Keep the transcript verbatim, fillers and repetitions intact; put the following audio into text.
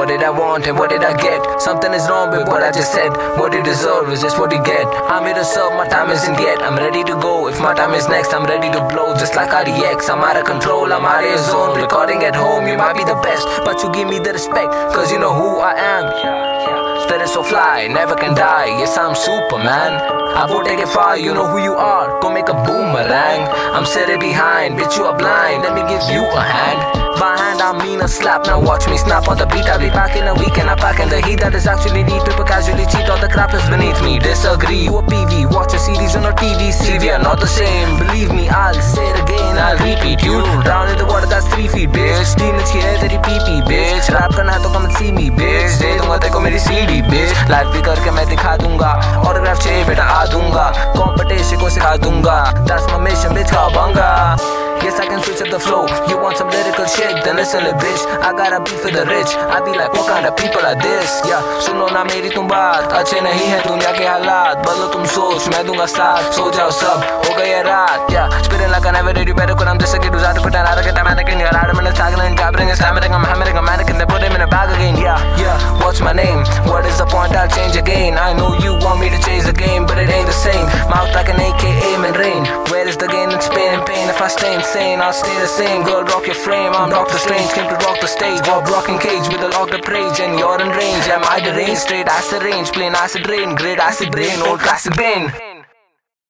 What did I want and what did I get? Something is wrong with what I just said. What you deserve is just what you get. I'm here to serve, my time isn't yet. I'm ready to go, if my time is next, I'm ready to blow. Just like R D X, I'm out of control, I'm out of your zone. Recording at home, you might be the best, but you give me the respect, cause you know who I am. Spirit so fly, never can die. Yes, I'm Superman. I won't take it far, you know who you are. Go make a boomerang. I'm sitting behind, bitch, you are blind. Let me give you a hand. By hand, I mean a slap. Now watch me snap on the beat. I'll be back in a week and I'm back in the heat. That is actually neat. People casually cheat. All the crap is beneath me. Disagree, you a P V. Watch a series on a T V. See, we are not the same. Believe me, I'll say it again. I'll repeat you. Down in the water, that's three feet, bitch. Teen is here, teri pee pee, bitch. Rap karna hai to come and see me, bitch. De dunga teko meri C D, bitch. Live bhi karke main dikha dunga. Autograph chahiye beta aa dunga. Competition ko sikha dunga. That's my mission, bitch, ka banga. Yes, I can switch up the flow. You want some lyrical shit? Then listen to bitch. I got a beat for the rich. I be like, what kind of people are this? Yeah, सुनो ना मेरी तुम बात. अच्छे नहीं है दुनिया के हालात. बदलो तुम सोच, मैं दूंगा साथ. सो जाओ सब, हो गई है रात. Yeah, spitting like I never did. You better quit. I'm just a kid who's out to put an arrogant mannequin. You're out of minutes, staggering, jabbering, and stammering. I'm hammering a mannequin. They put him in a bag again. Yeah, yeah. What's my name? What is the point? I'll change again. I know you want me to change the game, but it ain't the same. Mouth like an A K aim and rain. Where is the gain in pain and pain? If I stay insane, I'll stay the same. Girl, rock your frame. I'm Doctor Strange, came to rock the stage. Bob rocking cage with a locked up rage, and you're in range. Am I deranged? Straight acid range, plain acid rain, great acid brain, old classic Bane.